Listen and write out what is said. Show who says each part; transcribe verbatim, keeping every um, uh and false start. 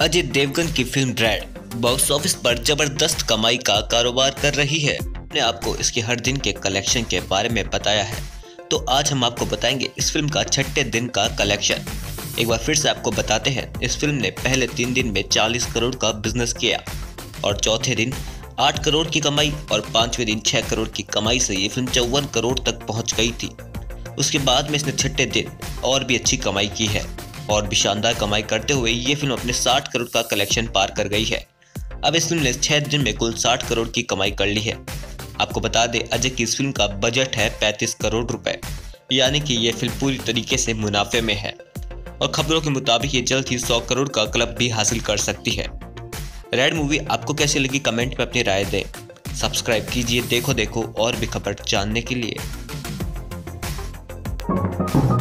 Speaker 1: अजय देवगन की film red box office पर जबरदस्त कमाई का कारोबार कर रही है। हमने आपको इसके हर दिन के कलेक्शन के बारे में बताया है, तो आज हम आपको बताएंगे इस फिल्म का छठे दिन का कलेक्शन। एक बार फिर से आपको बताते हैं, इस फिल्म ने पहले तीन दिन में चालीस करोड़ का बिजनेस किया और चौथे दिन आठ करोड़ की कमाई और पांचवें दिन छह करोड़ की कमाई से ये फिल्म चौवन करोड़ तक पहुंच गई थी। उसके बाद में इसने छठे दिन और भी अच्छी कमाई की है और भी शानदार कमाई करते हुए ये फिल्म अपने साठ करोड़ का कलेक्शन पार कर गई है। अब इस फिल्म ने छह दिन में कुल साठ करोड़ की कमाई कर ली है। आपको बता दें, अजय की इस फिल्म का बजट है पैंतीस करोड़ रुपए, यानी कि ये फिल्म पूरी तरीके से मुनाफे में है और खबरों के मुताबिक ये जल्द ही सौ करोड़ का क्लब भी हासिल कर सकती है। रेड मूवी आपको कैसी लगी, कमेंट में अपनी राय दें। सब्सक्राइब कीजिए देखो देखो और भी खबर जानने के लिए।